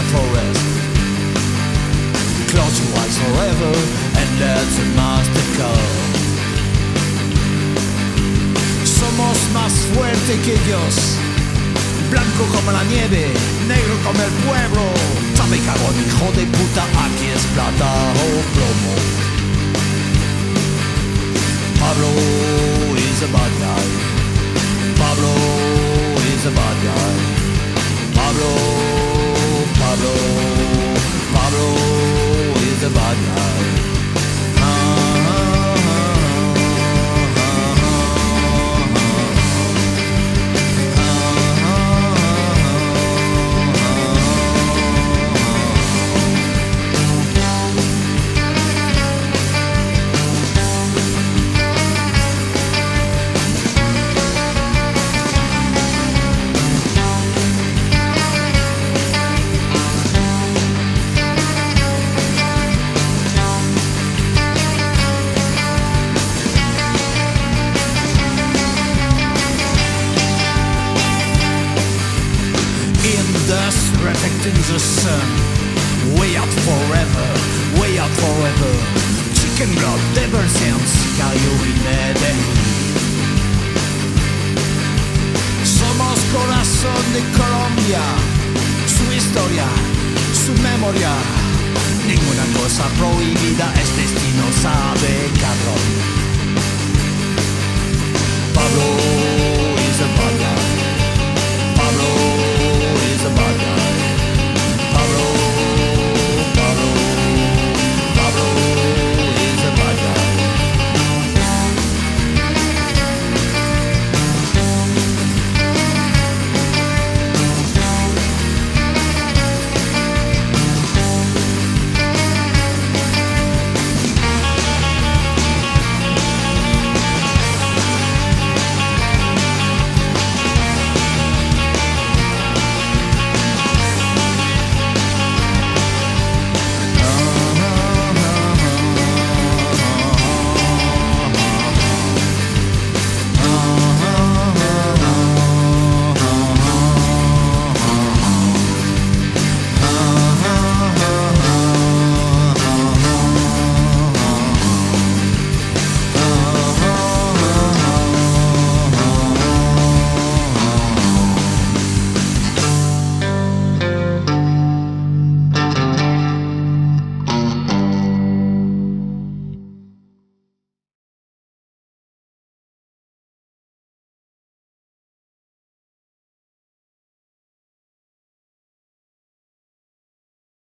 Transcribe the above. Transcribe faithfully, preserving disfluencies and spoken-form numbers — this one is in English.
forest. Close your eyes forever and let the master go. Somos más fuerte que ellos, blanco como la nieve, negro como el pueblo. Sabe cagón, hijo de puta, aquí es plata o plomo. Pablo is a bad guy. Pablo is a bad guy. Pablo, Pablo, Pablo is a bad guy. Reflecting the sun, way out forever, way out forever. Chicken blood, devil sounds, sicario y Medellín. Somos corazón de Colombia, su historia, su memoria. Ninguna cosa prohibida es destino, sabe cabrón. Pablo